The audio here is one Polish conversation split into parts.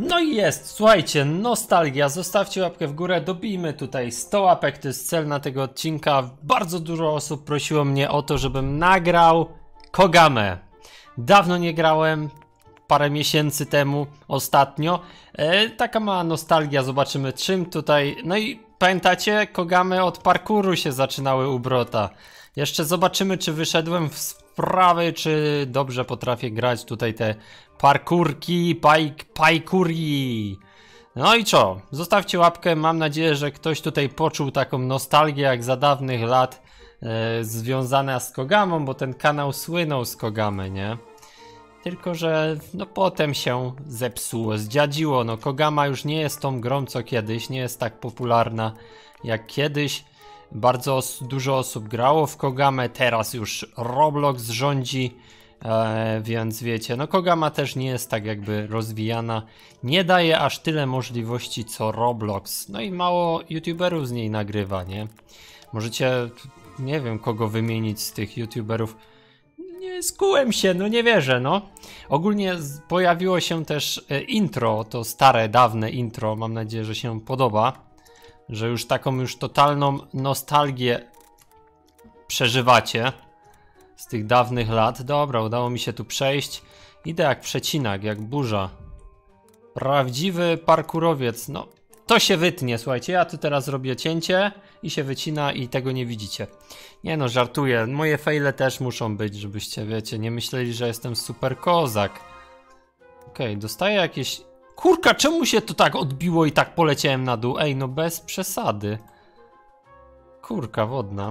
No i jest, słuchajcie, nostalgia, zostawcie łapkę w górę, dobijmy tutaj 100 łapek, to jest cel na tego odcinka. Bardzo dużo osób prosiło mnie o to, żebym nagrał Kogamę. Dawno nie grałem, parę miesięcy temu, ostatnio. Taka mała nostalgia, zobaczymy czym tutaj, no i pamiętacie, Kogamy od parkouru się zaczynały u Brota. Jeszcze zobaczymy, czy wyszedłem w sprawy, czy dobrze potrafię grać tutaj te parkurki, pajkuri. No i co? Zostawcie łapkę, mam nadzieję, że ktoś tutaj poczuł taką nostalgię jak za dawnych lat związana z Kogamą, bo ten kanał słynął z Kogamy, nie? Tylko że no potem się zepsuło, zdziadziło, no Kogama już nie jest tą grą co kiedyś, nie jest tak popularna jak kiedyś. Bardzo dużo osób grało w Kogamę, teraz już Roblox rządzi, więc wiecie, no Kogama też nie jest tak jakby rozwijana, nie daje aż tyle możliwości co Roblox, no i mało youtuberów z niej nagrywa, nie? Możecie, nie wiem kogo wymienić z tych youtuberów, nie skułem się, no nie wierzę, no. Ogólnie pojawiło się też intro, to stare, dawne intro, mam nadzieję, że się podoba. Że już taką totalną nostalgię przeżywacie z tych dawnych lat. Dobra, udało mi się tu przejść. Idę jak przecinak, jak burza. Prawdziwy parkurowiec. No, to się wytnie, słuchajcie. Ja tu teraz robię cięcie i się wycina i tego nie widzicie. Nie no, żartuję. Moje fejle też muszą być, żebyście, wiecie, nie myśleli, że jestem super kozak. Okej, dostaję jakieś... Kurka, czemu się to tak odbiło i tak poleciałem na dół? Ej, no bez przesady. Kurka wodna.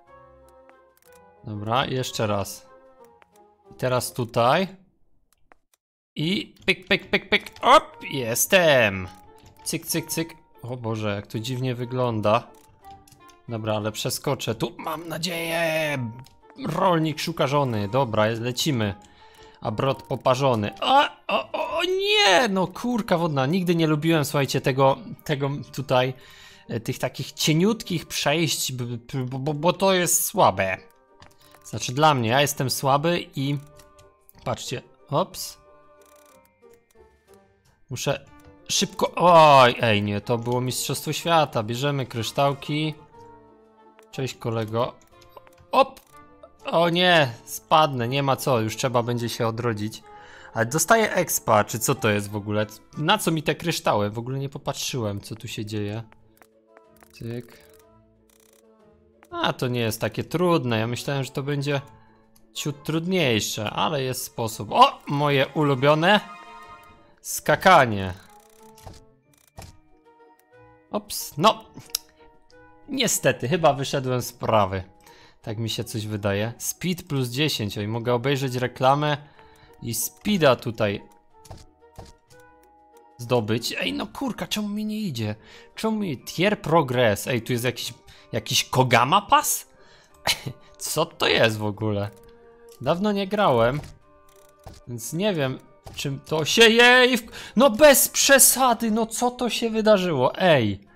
Dobra, jeszcze raz. I teraz tutaj. I pyk, pyk, pyk, pyk. Op, jestem. Cyk, cyk, cyk. O Boże, jak to dziwnie wygląda. Dobra, ale przeskoczę tu. Mam nadzieję. Rolnik szuka żony. Dobra, lecimy. A Brot poparzony. O nie! No kurka wodna. Nigdy nie lubiłem, słuchajcie, tego tutaj, tych takich cieniutkich przejść, bo to jest słabe. Znaczy dla mnie, ja jestem słaby i... Patrzcie. Ops. Muszę szybko... Oj, ej nie, to było Mistrzostwo Świata. Bierzemy kryształki. Cześć kolego. Op! O nie, spadnę, nie ma co, już trzeba będzie się odrodzić. Ale dostaję expa, czy co to jest w ogóle? Na co mi te kryształy? W ogóle nie popatrzyłem, co tu się dzieje. Cyk. A, to nie jest takie trudne, ja myślałem, że to będzie ciut trudniejsze, ale jest sposób. O, moje ulubione skakanie. Ops, no. Niestety, chyba wyszedłem z prawy. Tak mi się coś wydaje. Speed plus 10. Oj, mogę obejrzeć reklamę i speeda tutaj zdobyć. Ej, no kurka, czemu mi nie idzie? Czemu mi... Tier progress. Ej, tu jest jakiś Kogama Pass? Co to jest w ogóle? Dawno nie grałem, więc nie wiem, czym to się... Jej! No bez przesady, no co to się wydarzyło? Ej!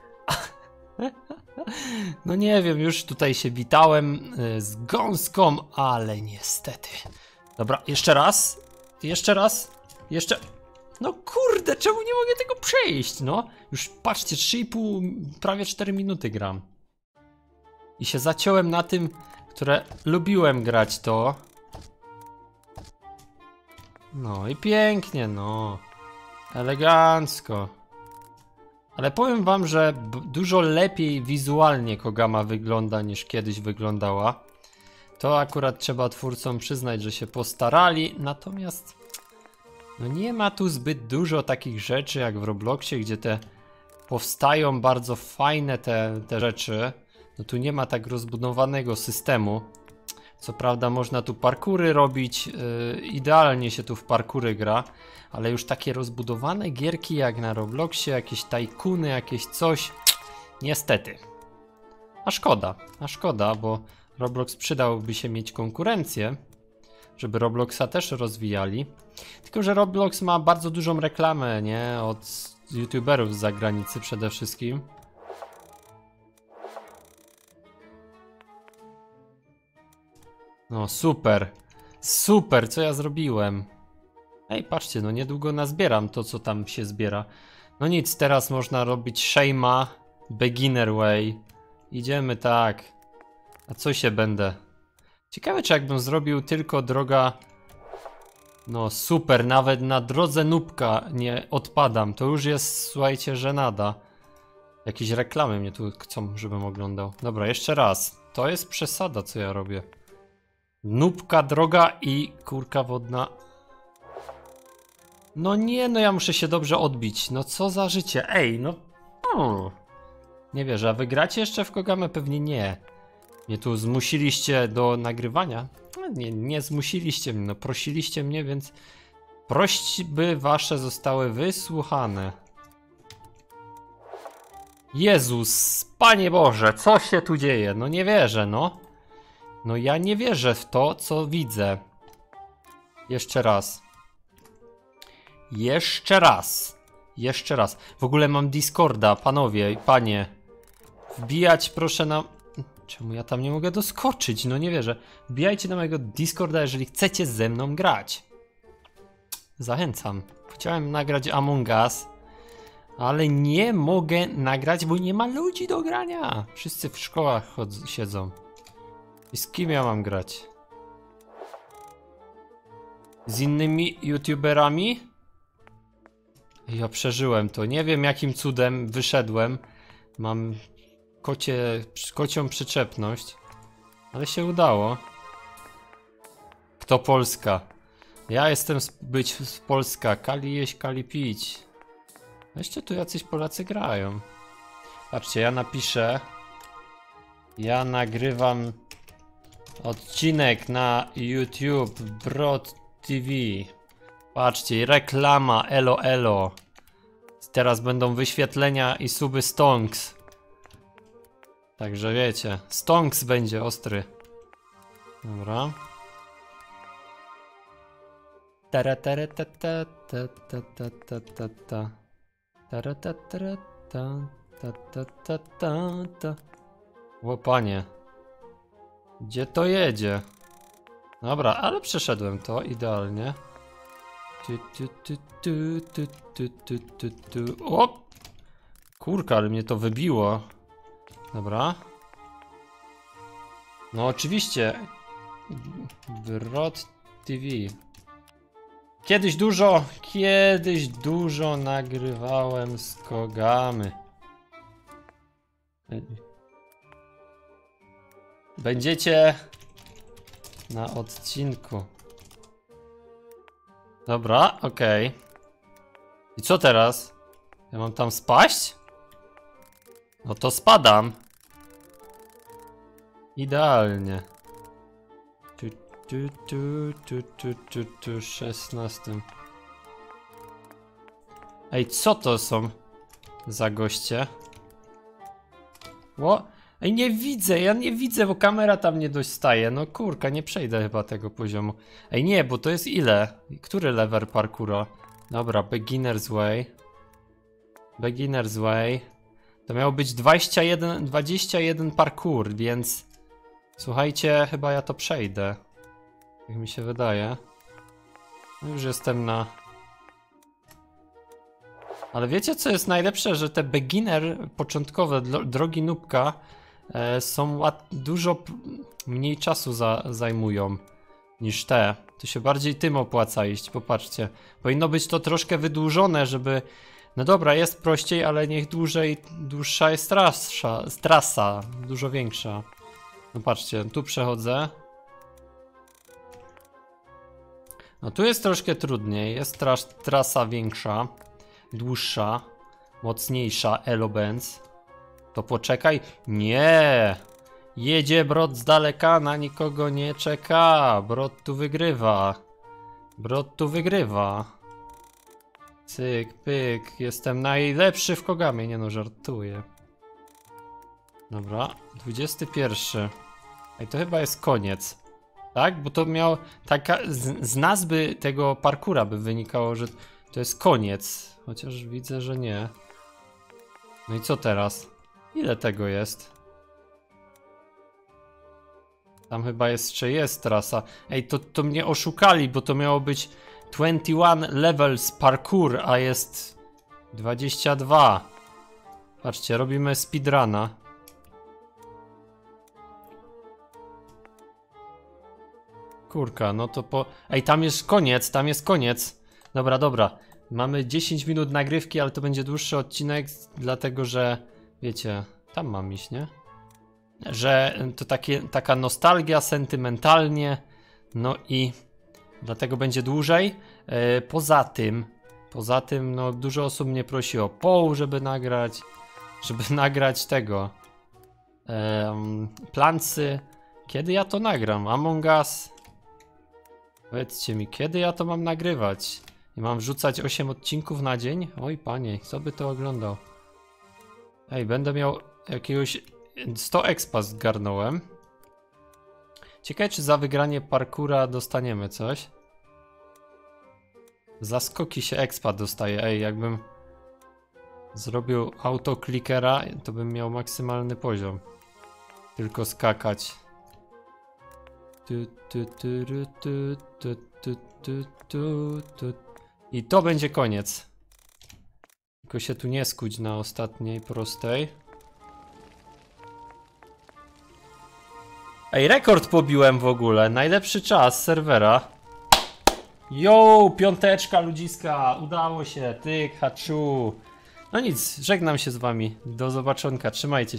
No nie wiem, już tutaj się witałem z gąską, ale niestety. Dobra, jeszcze raz. Jeszcze raz. Jeszcze... No kurde, czemu nie mogę tego przejść, no? Już patrzcie, 3,5, prawie 4 minuty gram. I się zaciąłem na tym, które lubiłem grać to. No i pięknie, no. Elegancko. Ale powiem wam, że dużo lepiej wizualnie Kogama wygląda niż kiedyś wyglądała. To akurat trzeba twórcom przyznać, że się postarali, natomiast no nie ma tu zbyt dużo takich rzeczy jak w Robloxie, gdzie te powstają bardzo fajne te rzeczy. No tu nie ma tak rozbudowanego systemu. Co prawda można tu parkury robić, idealnie się tu w parkury gra, ale już takie rozbudowane gierki jak na Robloxie, jakieś tajkuny, jakieś coś, niestety. A szkoda, bo Roblox przydałby się mieć konkurencję, żeby Robloxa też rozwijali. Tylko że Roblox ma bardzo dużą reklamę, nie? Od youtuberów z zagranicy przede wszystkim. No super, super, co ja zrobiłem? Ej, patrzcie, no niedługo nazbieram to, co tam się zbiera. No nic, teraz można robić shame'a, beginner way. Idziemy tak. A co się będę? Ciekawe, czy jakbym zrobił tylko droga... No super, nawet na drodze nóbka nie odpadam. To już jest, słuchajcie, żenada. Jakieś reklamy mnie tu chcą, żebym oglądał. Dobra, jeszcze raz. To jest przesada, co ja robię. Nóbka, droga i kurka wodna. No nie, no ja muszę się dobrze odbić. No co za życie. Ej, no... Nie wierzę, a wy gracie jeszcze w Kogamę? Pewnie nie. Mnie tu zmusiliście do nagrywania? No, nie zmusiliście mnie, no prosiliście mnie, więc... Prośby wasze zostały wysłuchane. Jezus, Panie Boże, co się tu dzieje? No nie wierzę, no. No ja nie wierzę w to, co widzę. Jeszcze raz. Jeszcze raz. Jeszcze raz. W ogóle mam Discorda, panowie, panie. Wbijać proszę na... Czemu ja tam nie mogę doskoczyć? No nie wierzę. Wbijajcie na mojego Discorda, jeżeli chcecie ze mną grać. Zachęcam. Chciałem nagrać Among Us, ale nie mogę nagrać, bo nie ma ludzi do grania. Wszyscy w szkołach siedzą. I z kim ja mam grać? Z innymi youtuberami? Ja przeżyłem to. Nie wiem jakim cudem wyszedłem. Mam kocią przyczepność. Ale się udało. Kto Polska? Ja jestem z Polska. Kali jeść, kali pić. Jeszcze tu jacyś Polacy grają. Patrzcie, ja napiszę. Ja nagrywam odcinek na YouTube Brod TV. Patrzcie, reklama, elo elo. Teraz będą wyświetlenia i suby stonks. Także wiecie, stonks będzie ostry. Dobra. O panie. Gdzie to jedzie? Dobra, ale przeszedłem to idealnie. O! Kurka, ale mnie to wybiło. Dobra. No oczywiście. Brod TV. Kiedyś dużo nagrywałem z Kogamy. Będziecie na odcinku. Dobra, okej. I co teraz? Ja mam tam spaść? No to spadam. Idealnie. 16. Ej, co to są za goście? O! Ej, nie widzę, ja nie widzę, bo kamera tam nie dostaje. No kurka, nie przejdę chyba tego poziomu. Ej, nie, bo to jest ile? Który level parkoura? Dobra, beginner's way. Beginner's way. To miało być 21 parkour, więc... Słuchajcie, chyba ja to przejdę. Jak mi się wydaje. No już jestem na... Ale wiecie co jest najlepsze? Że te beginner początkowe drogi nóbka są dużo mniej czasu zajmują niż te. To się bardziej tym opłaca iść, popatrzcie. Powinno być to troszkę wydłużone, żeby... No dobra, jest prościej, ale niech dłuższa jest trasa, dużo większa. No patrzcie, tu przechodzę. No tu jest troszkę trudniej, jest trasa większa, dłuższa, mocniejsza, Elo-Benz. To poczekaj, nie! Jedzie Brod z daleka, na nikogo nie czeka, Brod tu wygrywa. Brod tu wygrywa. Cyk, pyk, jestem najlepszy w Kogamie, nie no, żartuję. Dobra, 21. Ej, to chyba jest koniec. Tak? Bo to miał taka... Z nazwy tego parkura by wynikało, że to jest koniec. Chociaż widzę, że nie. No i co teraz? Ile tego jest? Tam chyba jeszcze jest trasa. Ej, to mnie oszukali, bo to miało być 21 levels parkour, a jest 22. Patrzcie, robimy speedruna. Kurka, no to po... Ej, tam jest koniec, tam jest koniec. Dobra, dobra. Mamy 10 minut nagrywki, ale to będzie dłuższy odcinek, dlatego że... Wiecie, tam mam iść, nie? Że to taka nostalgia, sentymentalnie. No i... Dlatego będzie dłużej. Poza tym, no dużo osób mnie prosi o poł, żeby nagrać tego. Plancy. Kiedy ja to nagram? Among Us. Powiedzcie mi, kiedy ja to mam nagrywać? I mam wrzucać 8 odcinków na dzień? Oj panie, kto by to oglądał? Ej, będę miał jakiegoś... 100 expa zgarnąłem. Ciekawe, czy za wygranie parkura dostaniemy coś? Za skoki się expa dostaje. Ej, jakbym zrobił autoklikera, to bym miał maksymalny poziom. Tylko skakać. I to będzie koniec. Tylko się tu nie skuć na ostatniej prostej. Ej, rekord pobiłem w ogóle. Najlepszy czas serwera. Yo, piąteczka ludziska. Udało się. Tyk, haczu. No nic, żegnam się z wami. Do zobaczonka. Trzymajcie się.